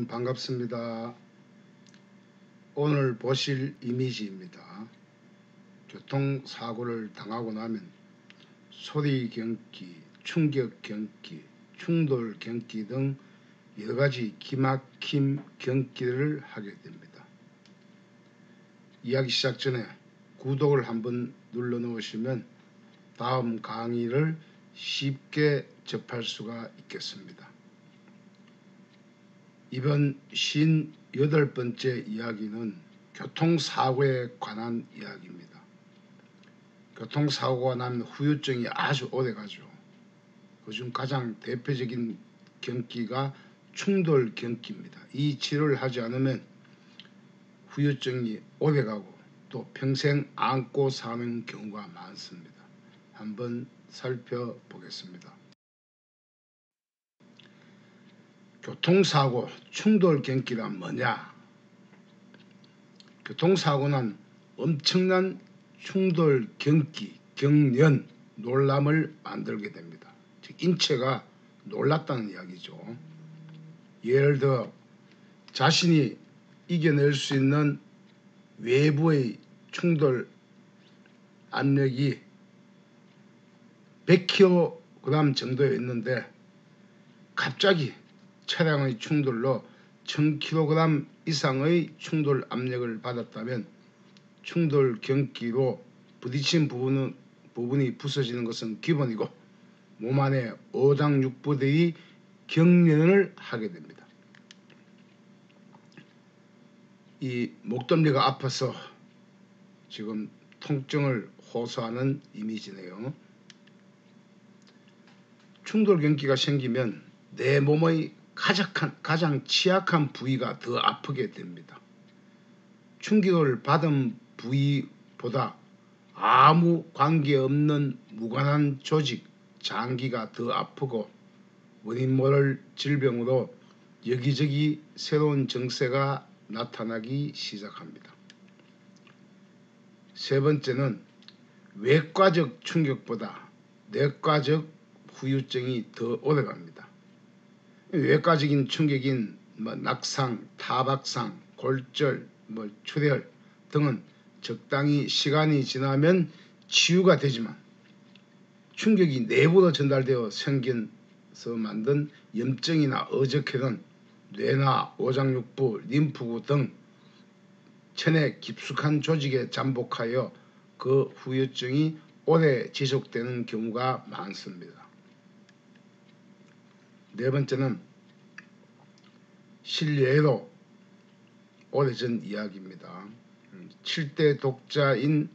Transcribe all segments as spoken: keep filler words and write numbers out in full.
여러분 반갑습니다. 오늘 보실 이미지입니다. 교통사고를 당하고 나면 소리 경기, 충격 경기, 충돌 경기 등 여러가지 기막힘 경기를 하게 됩니다. 이야기 시작 전에 구독을 한번 눌러 놓으시면 다음 강의를 쉽게 접할 수가 있겠습니다. 이번 오십팔 번째 이야기는 교통사고에 관한 이야기입니다. 교통사고가 나면 후유증이 아주 오래가죠. 그중 가장 대표적인 경기가 충돌 경기입니다. 이 치료를 하지 않으면 후유증이 오래가고 또 평생 안고 사는 경우가 많습니다. 한번 살펴보겠습니다. 교통사고, 충돌 경기란 뭐냐? 교통사고는 엄청난 충돌 경기, 경련, 놀람을 만들게 됩니다. 즉 인체가 놀랐다는 이야기죠. 예를 들어 자신이 이겨낼 수 있는 외부의 충돌 압력이 백 킬로그램 정도였는데 갑자기 차량의 충돌로 천 킬로그램 이상의 충돌 압력을 받았다면 충돌 경기로 부딪힌 부분은, 부분이 부서지는 것은 기본이고 몸 안에 오장육부들이 경련을 하게 됩니다. 이 목덜미가 아파서 지금 통증을 호소하는 이미지네요. 충돌 경기가 생기면 내 몸의 가장, 가장 취약한 부위가 더 아프게 됩니다. 충격을 받은 부위보다 아무 관계없는 무관한 조직, 장기가 더 아프고 원인 모를 질병으로 여기저기 새로운 증세가 나타나기 시작합니다. 세 번째는 외과적 충격보다 내과적 후유증이 더 오래갑니다. 외과적인 충격인 뭐 낙상, 타박상, 골절, 뭐 출혈 등은 적당히 시간이 지나면 치유가 되지만 충격이 내부로 전달되어 생겨서 만든 염증이나 어적혈은 뇌나 오장육부, 림프구 등 체내 깊숙한 조직에 잠복하여 그 후유증이 오래 지속되는 경우가 많습니다. 네 번째는 실례로 오래전 이야기입니다. 칠 대 독자인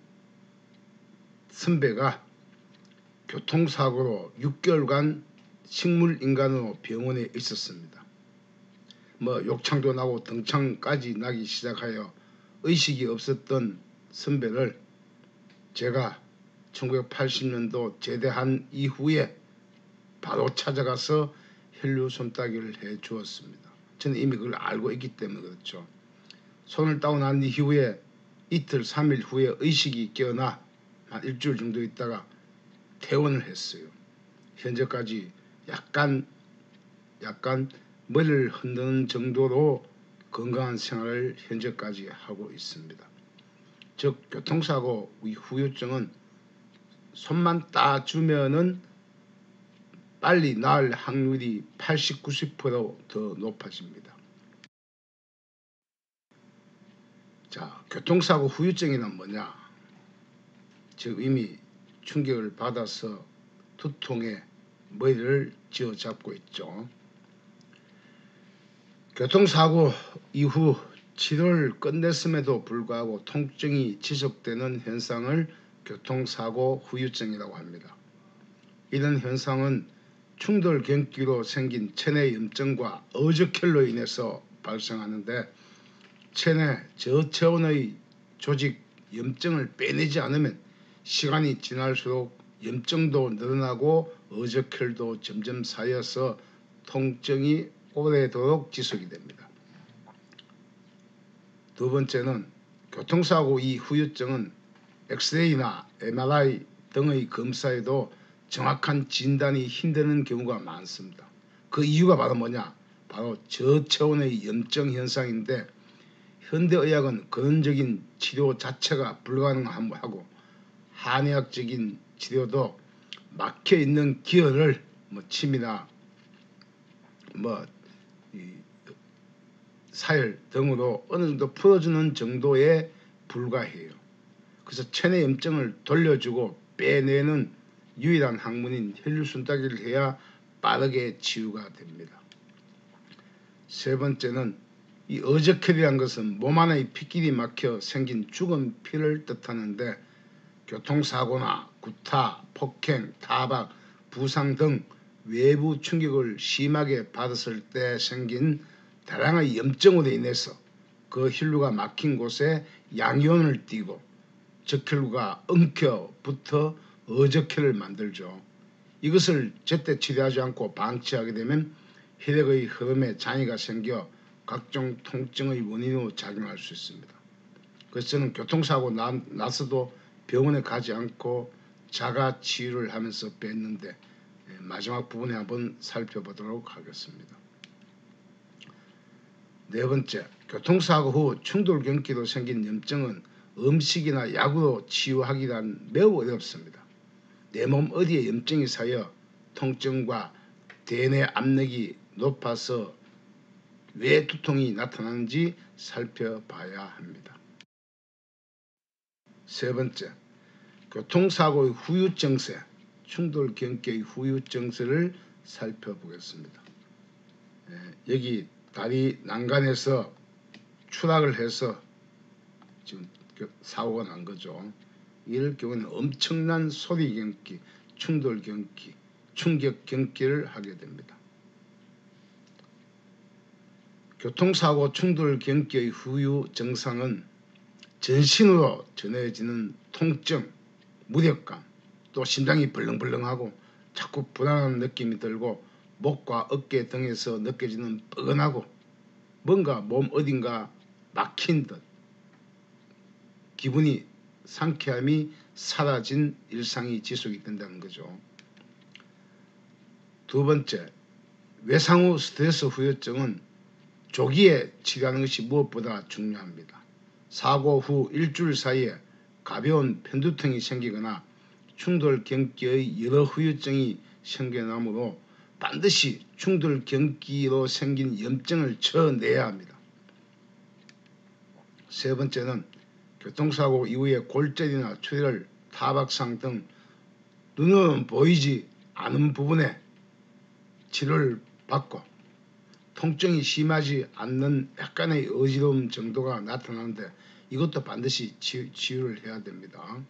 선배가 교통사고로 육 개월간 식물인간으로 병원에 있었습니다. 뭐 욕창도 나고 등창까지 나기 시작하여 의식이 없었던 선배를 제가 천구백팔십 년도 제대한 이후에 바로 찾아가서 혈류 손따기를 해 주었습니다. 저는 이미 그걸 알고 있기 때문에 그렇죠. 손을 따고 난 이후에 이틀 삼일 후에 의식이 깨어나 한 일주일 정도 있다가 퇴원을 했어요. 현재까지 약간 약간 머리를 흔드는 정도로 건강한 생활을 현재까지 하고 있습니다. 즉 교통사고 후유증은 손만 따주면은 빨리 나을 확률이 팔십, 구십 퍼센트 더 높아집니다. 자, 교통사고 후유증이란 뭐냐? 즉 이미 충격을 받아서 두통에 머리를 쥐어잡고 있죠. 교통사고 이후 치료를 끝냈음에도 불구하고 통증이 지속되는 현상을 교통사고 후유증이라고 합니다. 이런 현상은 충돌 경기로 생긴 체내 염증과 어적혈로 인해서 발생하는데 체내 저체온의 조직 염증을 빼내지 않으면 시간이 지날수록 염증도 늘어나고 어적혈도 점점 쌓여서 통증이 오래도록 지속이 됩니다. 두 번째는 교통사고 이 후유증은 엑스레이나 엠알아이 등의 검사에도 정확한 진단이 힘드는 경우가 많습니다. 그 이유가 바로 뭐냐? 바로 저차원의 염증 현상인데 현대의학은 근원적인 치료 자체가 불가능하고 한의학적인 치료도 막혀있는 기혈을 뭐 침이나 뭐 사열 등으로 어느 정도 풀어주는 정도에 불과해요. 그래서 체내 염증을 돌려주고 빼내는 유일한 학문인 혈류순따기를 해야 빠르게 치유가 됩니다. 세 번째는 이 어저혈이란 것은 몸 안의 피길이 막혀 생긴 죽은 피를 뜻하는데 교통사고나 구타, 폭행, 타박, 부상 등 외부 충격을 심하게 받았을 때 생긴 다량의 염증으로 인해서 그 혈류가 막힌 곳에 양이온을 띠고 적혈구가 엉켜 붙어 어적혈을 만들죠. 이것을 제때 치료하지 않고 방치하게 되면 혈액의 흐름에 장애가 생겨 각종 통증의 원인으로 작용할 수 있습니다. 그래서 저는 교통사고 나, 나서도 병원에 가지 않고 자가 치유를 하면서 뺐는데 마지막 부분에 한번 살펴보도록 하겠습니다. 네 번째, 교통사고 후 충돌경기로 생긴 염증은 음식이나 약으로 치유하기란 매우 어렵습니다. 내 몸 어디에 염증이 쌓여 통증과 대뇌 압력이 높아서 왜 두통이 나타나는지 살펴봐야 합니다. 세 번째, 교통사고의 후유증세, 충돌경계의 후유증세를 살펴보겠습니다. 예, 여기 다리 난간에서 추락을 해서 지금 사고가 난 거죠. 이럴 경우는 엄청난 소리경기, 충돌경기, 충격경기를 하게 됩니다. 교통사고 충돌경기의 후유 증상은 전신으로 전해지는 통증, 무력감, 또 심장이 벌렁벌렁하고 자꾸 불안한 느낌이 들고 목과 어깨 등에서 느껴지는 뻐근하고 뭔가 몸 어딘가 막힌 듯 기분이 상쾌함이 사라진 일상이 지속이 된다는 거죠. 두 번째, 외상 후 스트레스 후유증은 조기에 치료하는 것이 무엇보다 중요합니다. 사고 후 일주일 사이에 가벼운 편두통이 생기거나 충돌경기의 여러 후유증이 생겨나므로 반드시 충돌경기로 생긴 염증을 쳐내야 합니다. 세 번째는 교통사고 이후에 골절이나 출혈, 타박상 등 눈으로는 보이지 않은 부분에 치료를 받고 통증이 심하지 않는 약간의 어지러움 정도가 나타나는데 이것도 반드시 치유, 치유를 해야 됩니다.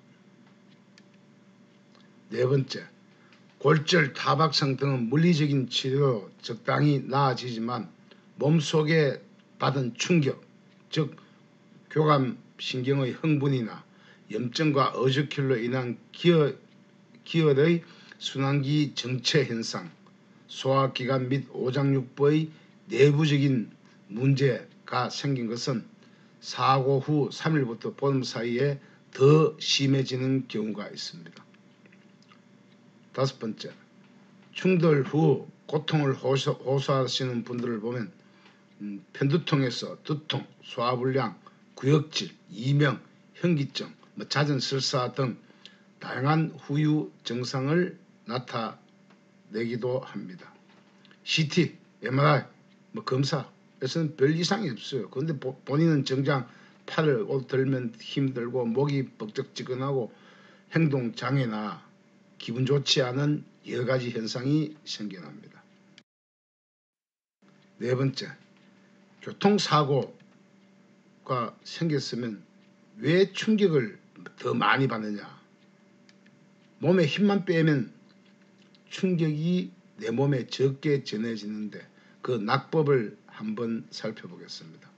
네 번째, 골절, 타박상 등은 물리적인 치료로 적당히 나아지지만 몸속에 받은 충격, 즉 교감신경의 흥분이나 염증과 어저혈로 인한 기혈, 기혈의 순환기 정체 현상, 소화기관 및 오장육부의 내부적인 문제가 생긴 것은 사고 후 삼 일부터 보름 사이에 더 심해지는 경우가 있습니다. 다섯 번째, 충돌 후 고통을 호소, 호소하시는 분들을 보면 음, 편두통에서 두통, 소화불량, 구역질, 이명, 현기증, 뭐 잦은 설사 등 다양한 후유 증상을 나타내기도 합니다. 씨티, 엠알아이, 뭐 검사에서는 별 이상이 없어요. 그런데 본인은 정작 팔을 들면 힘들고 목이 벅적지근하고 행동장애나 기분 좋지 않은 여러가지 현상이 생겨납니다. 네 번째, 교통사고가 생겼으면 왜 충격을 더 많이 받느냐. 몸에 힘만 빼면 충격이 내 몸에 적게 전해지는데 그 낙법을 한번 살펴보겠습니다.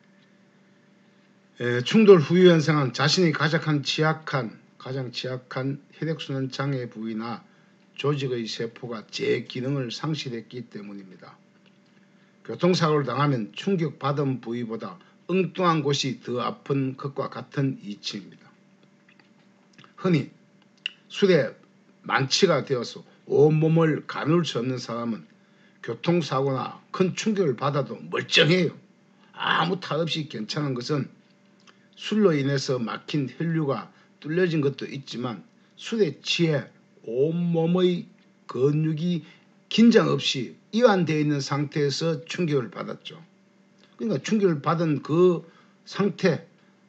에, 충돌 후유 현상은 자신이 가장 취약한, 가장 취약한 혈액순환 장애 부위나 조직의 세포가 제 기능을 상실했기 때문입니다. 교통사고를 당하면 충격받은 부위보다 엉뚱한 곳이 더 아픈 것과 같은 이치입니다. 흔히 술에 만취가 되어서 온몸을 가눌 수 없는 사람은 교통사고나 큰 충격을 받아도 멀쩡해요. 아무 탈 없이 괜찮은 것은 술로 인해서 막힌 혈류가 뚫려진 것도 있지만 술에 취해 온몸의 근육이 긴장 없이 이완되어 있는 상태에서 충격을 받았죠. 그러니까 충격을 받은 그 상태가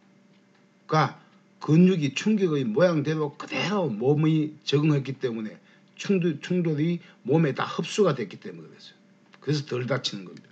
근육이 충격의 모양대로 그대로 몸이 적응했기 때문에 충돌, 충돌이 몸에 다 흡수가 됐기 때문에 그랬어요. 그래서 덜 다치는 겁니다.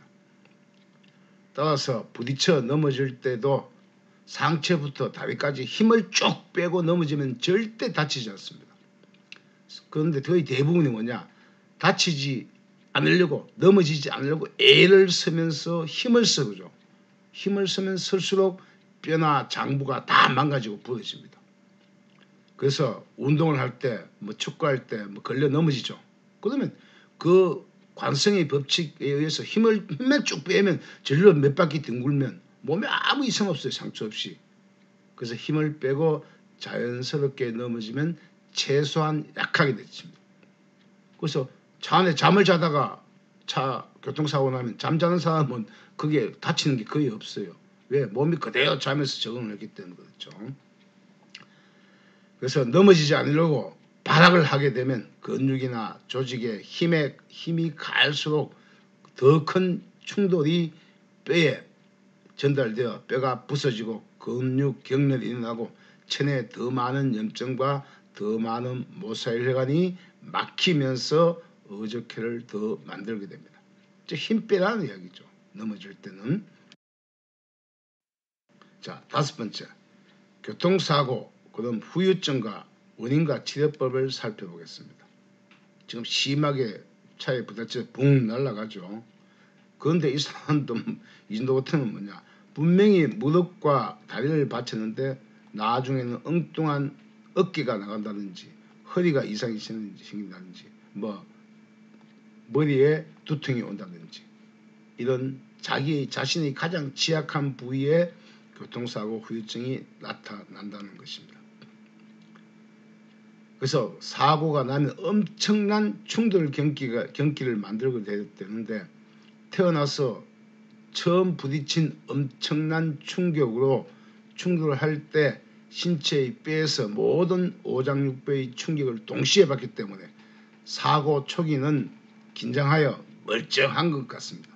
따라서 부딪혀 넘어질 때도 상체부터 다리까지 힘을 쭉 빼고 넘어지면 절대 다치지 않습니다. 그런데 거의 대부분이 뭐냐, 다치지 않으려고, 넘어지지 않으려고 애를 쓰면서 힘을 쓰죠. 힘을 쓰면 쓸수록 뼈나 장부가 다 망가지고 부러집니다. 그래서 운동을 할 때, 뭐 축구할 때 뭐 걸려 넘어지죠. 그러면 그 관성의 법칙에 의해서 힘을 힘을 쭉 빼면 절로 몇 바퀴 뒹굴면 몸에 아무 이상 없어요. 상처 없이. 그래서 힘을 빼고 자연스럽게 넘어지면 최소한 약하게 다칩니다. 그래서 차 안에 잠을 자다가 차 교통사고 나면 잠자는 사람은 그게 다치는 게 거의 없어요. 왜? 몸이 그대로 자면서 적응을 했기 때문에 그렇죠. 그래서 넘어지지 않으려고 발악을 하게 되면 근육이나 조직에 힘에, 힘이 갈수록 더 큰 충돌이 뼈에 전달되어 뼈가 부서지고 근육 경련이 일어나고 체내에 더 많은 염증과 더 많은 모사혈관이 막히면서 어저께를 더 만들게 됩니다. 즉 힘 빼라는 이야기죠. 넘어질 때는. 자, 다섯 번째, 교통사고 그럼 후유증과 원인과 치료법을 살펴보겠습니다. 지금 심하게 차에 부딪혀 붕 날아가죠. 그런데 이 사람도 이 정도 같으면 뭐냐, 분명히 무릎과 다리를 받쳤는데 나중에는 엉뚱한 어깨가 나간다든지 허리가 이상이 생긴다든지 뭐 머리에 두통이 온다든지 이런 자기 자신의 가장 취약한 부위에 교통사고 후유증이 나타난다는 것입니다. 그래서 사고가 나면 엄청난 충돌 경기가, 경기를 만들게 되는데 태어나서 처음 부딪힌 엄청난 충격으로 충격을 할 때 신체의 뼈에서 모든 오장육부의 충격을 동시에 받기 때문에 사고 초기는 긴장하여 멀쩡한 것 같습니다.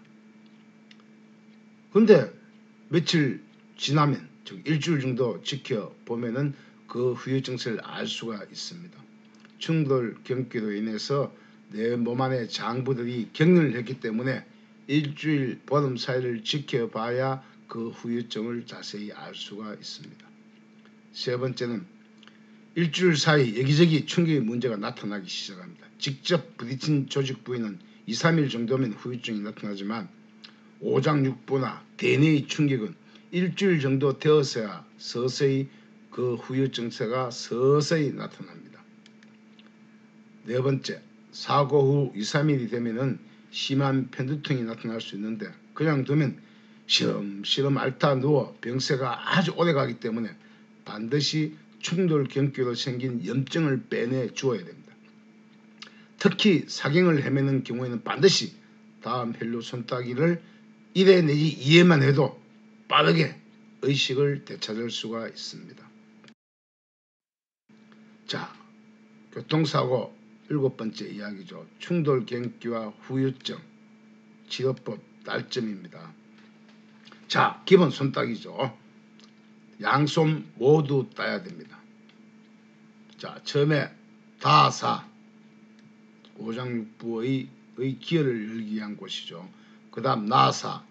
그런데 며칠 지나면 즉 일주일 정도 지켜보면은 그 후유증을 알 수가 있습니다. 충돌 경기로 인해서 내 몸 안의 장부들이 격렬을 했기 때문에 일주일 보름 사이를 지켜봐야 그 후유증을 자세히 알 수가 있습니다. 세 번째는 일주일 사이 여기저기 충격의 문제가 나타나기 시작합니다. 직접 부딪힌 조직 부위는 이, 삼 일 정도면 후유증이 나타나지만 오장육부나 대뇌의 충격은 일주일 정도 되어서야 서서히 그 후유증세가 서서히 나타납니다. 네 번째, 사고 후 이, 삼 일이 되면은 심한 편두통이 나타날 수 있는데 그냥 두면 시름시름 앓다 누워 병세가 아주 오래 가기 때문에 반드시 충돌 경기로 생긴 염증을 빼내 주어야 됩니다. 특히 사경을 헤매는 경우에는 반드시 다음 혈류 손따기를 일 회 내지 이 회만 해도 빠르게 의식을 되찾을 수가 있습니다. 자, 교통사고 일곱 번째 이야기죠. 충돌 경기와 후유증 치료법 딸점입니다. 자, 기본 손따기죠. 양손 모두 따야 됩니다. 자, 처음에 다사 오장육부의 의 기혈을 열기 위한 곳이죠. 그 다음 나사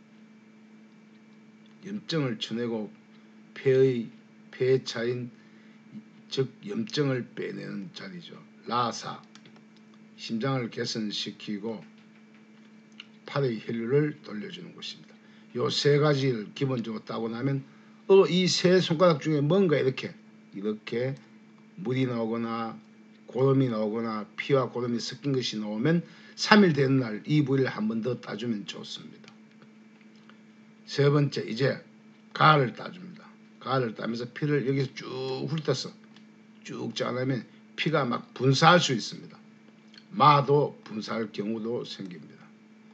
염증을 쳐내고 폐의 폐에 차인 즉 염증을 빼내는 자리죠. 라사 심장을 개선시키고 팔의 혈류를 돌려주는 곳입니다. 요 세 가지를 기본적으로 따고 나면 어, 이 세 손가락 중에 뭔가 이렇게 이렇게 물이 나오거나 고름이 나오거나 피와 고름이 섞인 것이 나오면 삼 일 되는 날 이 부위를 한 번 더 따주면 좋습니다. 세 번째, 이제 가를 따줍니다. 가를 따면서 피를 여기서 쭉 훑어서 쭉 짜내면 피가 막 분사할 수 있습니다. 마도 분사할 경우도 생깁니다.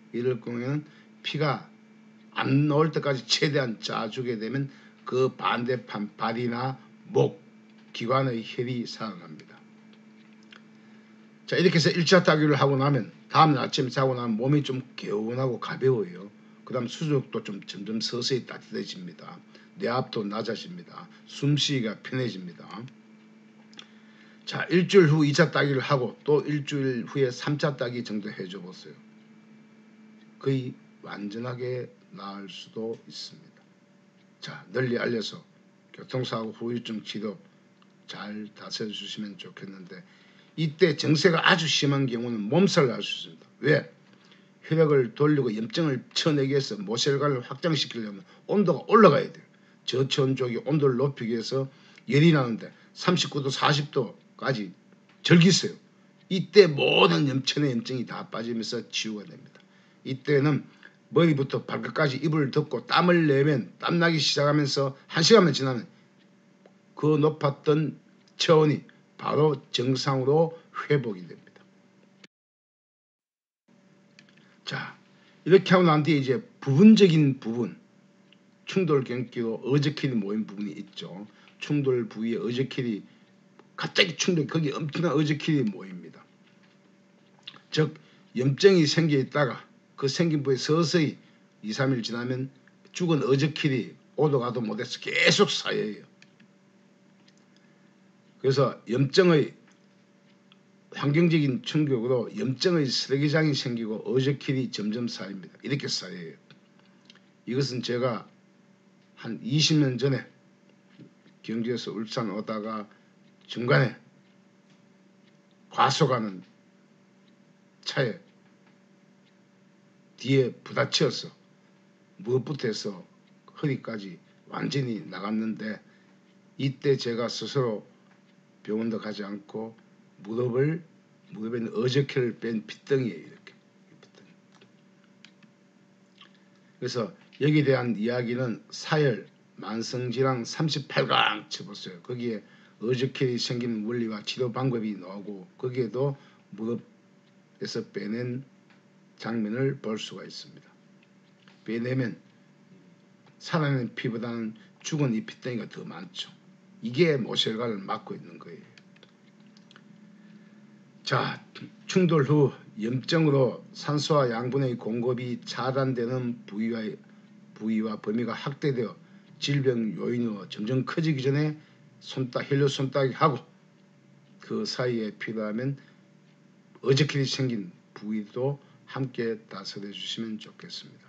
이럴 경우에는 피가 안 나올 때까지 최대한 짜주게 되면 그 반대편 발이나 목, 기관의 혈이 살아납니다. 자, 이렇게 해서 일 차 따기를 하고 나면 다음날 아침에 자고 나면 몸이 좀 개운하고 가벼워요. 그 다음 수족도 좀 점점 서서히 따뜻해집니다. 뇌압도 낮아집니다. 숨쉬기가 편해집니다. 자, 일주일 후 이 차 따기를 하고 또 일주일 후에 삼 차 따기 정도 해줘 보세요. 거의 완전하게 나을 수도 있습니다. 자, 널리 알려서 교통사고 후유증 치료 잘 다스려 주시면 좋겠는데, 이때 정세가 아주 심한 경우는 몸살을 날 수 있습니다. 왜? 혈액을 돌리고 염증을 쳐내기 위해서 모세혈관을 확장시키려면 온도가 올라가야 돼요. 저체온 쪽이 온도를 높이기 위해서 열이 나는데 삼십구 도 사십 도까지 절기세요. 이때 모든 염천의 염증이 다 빠지면서 치유가 됩니다. 이때는 머리부터 발끝까지 이불을 덮고 땀을 내면 땀나기 시작하면서 한 시간만 지나면 그 높았던 체온이 바로 정상으로 회복이 됩니다. 자, 이렇게 하고 난 뒤에 이제 부분적인 부분, 충돌 경기로 어저킬이 모인 부분이 있죠. 충돌 부위에 어저킬이 갑자기 충돌, 거기 엄청난 어저킬이 모입니다. 즉 염증이 생겨 있다가 그 생긴 부위에 서서히 이, 삼 일 지나면 죽은 어저킬이 오도 가도 못해서 계속 쌓여요. 그래서 염증의 환경적인 충격으로 염증의 쓰레기장이 생기고 어저킬이 점점 쌓입니다. 이렇게 쌓여요. 이것은 제가 한 이십 년 전에 경주에서 울산 오다가 중간에 과속하는 차에 뒤에 부딪혀서 무릎부터 해서 허리까지 완전히 나갔는데, 이때 제가 스스로 병원도 가지 않고 무릎을 무릎에 있는 어저킬을 뺀 핏덩이에요. 이렇게. 그래서 여기에 대한 이야기는 사열 만성질환 삼십팔 강 쳐보세요. 거기에 어저킬이 생기는 원리와 치료 방법이 나오고 거기에도 무릎에서 빼낸 장면을 볼 수가 있습니다. 빼내면 살아있는 피보다는 죽은 이 핏덩이가 더 많죠. 이게 모세혈관을 막고 있는 거예요. 자, 충돌 후 염증으로 산소와 양분의 공급이 차단되는 부위와, 부위와 범위가 확대되어 질병 요인으로 점점 커지기 전에 손딱, 혈류 손따기 하고 그 사이에 필요하면 어저킬이 생긴 부위도 함께 다스려 주시면 좋겠습니다.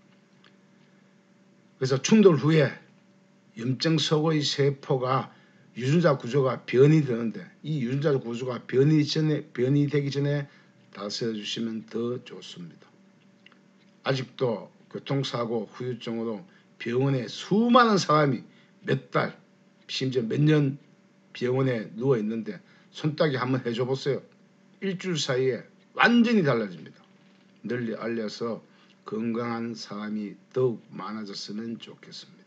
그래서 충돌 후에 염증 속의 세포가 유전자 구조가 변이 되는데, 이 유전자 구조가 변이 전에 변이 되기 전에 다스려 주시면 더 좋습니다. 아직도 교통사고 후유증으로 병원에 수많은 사람이 몇 달, 심지어 몇 년 병원에 누워 있는데 손따기 한번 해줘 보세요. 일주일 사이에 완전히 달라집니다. 널리 알려서 건강한 사람이 더욱 많아졌으면 좋겠습니다.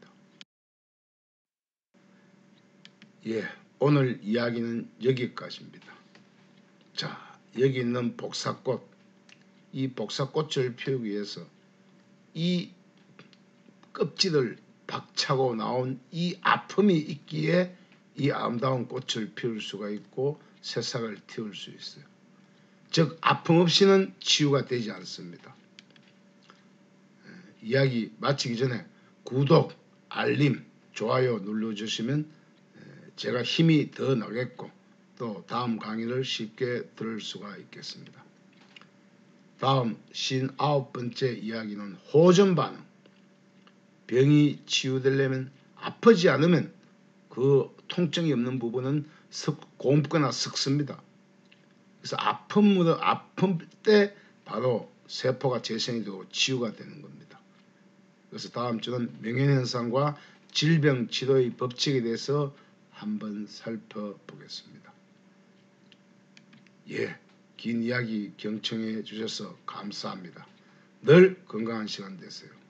예, 오늘 이야기는 여기까지입니다. 자, 여기 있는 복사꽃, 이 복사꽃을 피우기 위해서 이 껍질을 박차고 나온 이 아픔이 있기에 이 아름다운 꽃을 피울 수가 있고 새싹을 틔울 수 있어요. 즉 아픔 없이는 치유가 되지 않습니다. 이야기 마치기 전에 구독, 알림, 좋아요 눌러주시면 제가 힘이 더 나겠고 또 다음 강의를 쉽게 들을 수가 있겠습니다. 다음 오십구 번째 이야기는 호전 반응. 병이 치유되려면 아프지 않으면 그 통증이 없는 부분은 석, 곰거나 썩습니다. 그래서 아픔, 아픔 때 바로 세포가 재생이 되고 치유가 되는 겁니다. 그래서 다음 주는 명현현상과 질병 치료의 법칙에 대해서 한번 살펴보겠습니다. 예, 긴 이야기 경청해 주셔서 감사합니다. 늘 건강한 시간 되세요.